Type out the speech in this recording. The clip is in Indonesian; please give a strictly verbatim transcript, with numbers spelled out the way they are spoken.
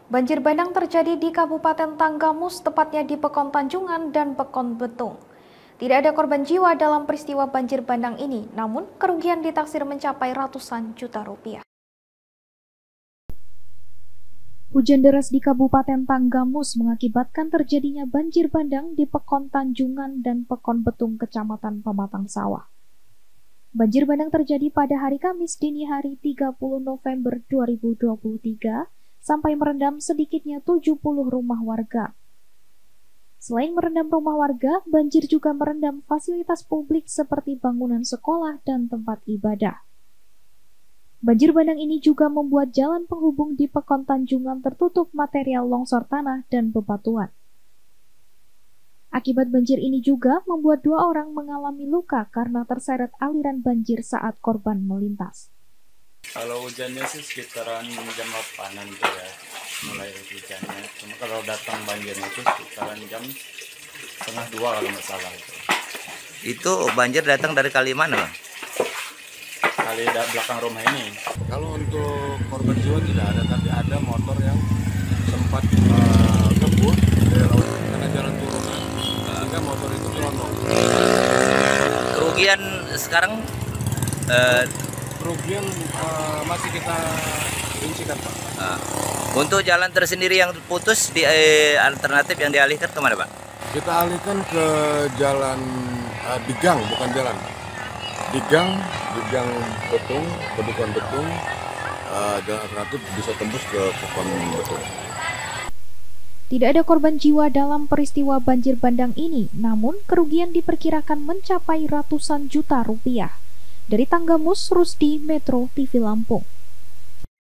Banjir bandang terjadi di Kabupaten Tanggamus, tepatnya di Pekon Tanjungan dan Pekon Betung. Tidak ada korban jiwa dalam peristiwa banjir bandang ini, namun kerugian ditaksir mencapai ratusan juta rupiah. Hujan deras di Kabupaten Tanggamus mengakibatkan terjadinya banjir bandang di Pekon Tanjungan dan Pekon Betung, Kecamatan Pematang Sawah. Banjir bandang terjadi pada hari Kamis dini hari tiga puluh November dua ribu dua puluh tiga sampai merendam sedikitnya tujuh puluh rumah warga. Selain merendam rumah warga, banjir juga merendam fasilitas publik seperti bangunan sekolah dan tempat ibadah. Banjir bandang ini juga membuat jalan penghubung di Pekon Tanjungan tertutup material longsor tanah dan bebatuan. Akibat banjir ini juga membuat dua orang mengalami luka karena terseret aliran banjir saat korban melintas. Kalau hujannya sih sekitaran jam delapanan tuh ya, mulai hujannya. Cuma kalau datang banjirnya itu sekitaran jam setengah dua kalau nggak salah itu. Itu banjir datang dari kali mana, Bang? Kali da belakang rumah ini. Kalau untuk korban jiwa tidak ada, tapi ada motor yang sempat uh, ngebut dari laut karena jalan turunan, sehingga motor itu kelonong. Kerugian sekarang uh, Kerugian uh, masih kita rincikan, Pak. uh, untuk jalan tersendiri yang putus di eh, alternatif yang dialihkan kemana, Pak? Kita alihkan ke jalan uh, di gang, bukan jalan. Di gang, di gang Betung, ke Pekon Betung, uh, jalan alternatif bisa tembus ke Pekon Betung. Tidak ada korban jiwa dalam peristiwa banjir bandang ini, namun kerugian diperkirakan mencapai ratusan juta rupiah. Dari Tanggamus, Rusdi, Metro T V Lampung.